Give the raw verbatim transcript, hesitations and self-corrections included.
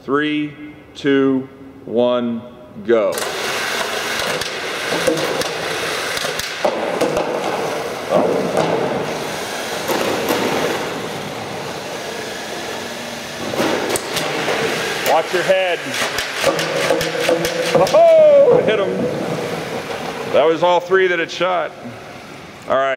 Three, two, one, go. Watch your head. Oh, hit him. That was all three that it shot. All right.